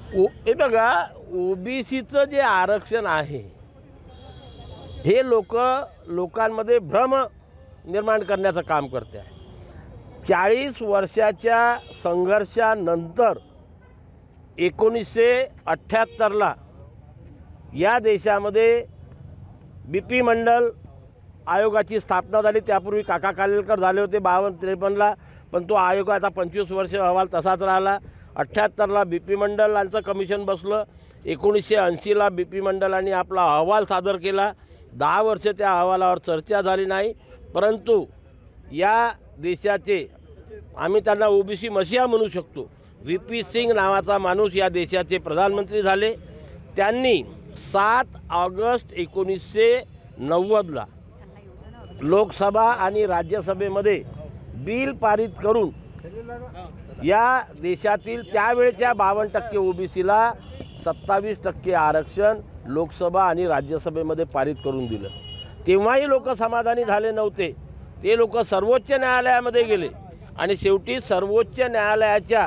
हे बघा, ओबीसीचं जे आरक्षण आहे हे लोकांमध्ये भ्रम निर्माण करण्याचं काम करते आहे. 40 वर्षाच्या संघर्षानंतर 1978ला या देशामध्ये BP मंडल आयोगाची स्थापना झाली. त्यापूर्वी काका कालेलकर झाले होते 52-53ला, पण तो आयोगाचा 25 वर्ष अहवाल तसाच राहिला. 78ला BP मंडलांचं कमिशन बसलं. 1980ला BP मंडलांनी आपला अहवाल सादर केला. 10 वर्ष त्या अहवालावर चर्चा झाली नाही. परंतु या देशाचे, आम्ही त्यांना ओबीसी मसीहा म्हणू शकतो, VP सिंग नावाचा माणूस या देशाचे प्रधानमंत्री झाले. त्यांनी 7 ऑगस्ट 1990ला लोकसभा आणि राज्यसभेमध्ये बिल पारित करून या देशातील त्यावेळच्या 52% ओबीसीला 27% आरक्षण लोकसभा आणि राज्यसभेमध्ये पारित करून दिलं. तेव्हाही लोक समाधानी झाले नव्हते. ते लोक सर्वोच्च न्यायालयामध्ये गेले आणि शेवटी सर्वोच्च न्यायालयाच्या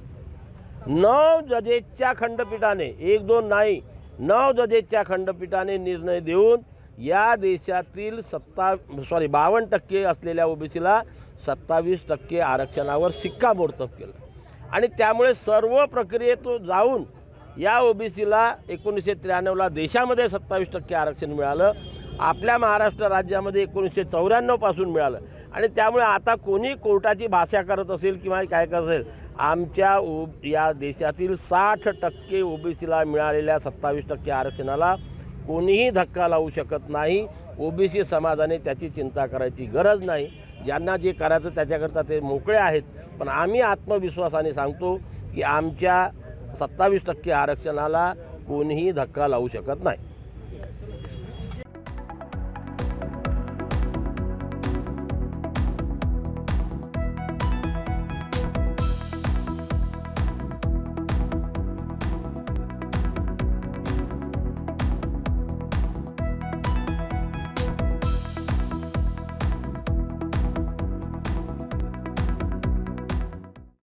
9 जजेसच्या खंडपीठाने, 1-2 नाही 9 जजेसच्या खंडपीठाने निर्णय देऊन या देशातील 52% असलेल्या ओबीसीला 27% आरक्षणावर शिक्कामोर्तब केलं. आणि त्यामुळे सर्व प्रक्रियेतून जाऊन या ओबीसीला 1993ला देशामध्ये 27% आरक्षण मिळालं. आपल्या महाराष्ट्र राज्यामध्ये 1994 पासून मिळालं. आणि त्यामुळे आता कोणी कोर्टाची भाषा करत असेल किंवा काय करत असेल, आमच्या या देशातील 60% ओबीसीला मिळालेल्या 27% आरक्षणाला कोणीही धक्का लावू शकत नाही. ओबीसी समाजाने त्याची चिंता करायची गरज नाही. ज्यांना जे करायचं त्याच्याकरता ते मोकळे आहेत. पण आम्ही आत्मविश्वासाने सांगतो की आमच्या 27% आरक्षणाला कोणीही धक्का लावू शकत नाही.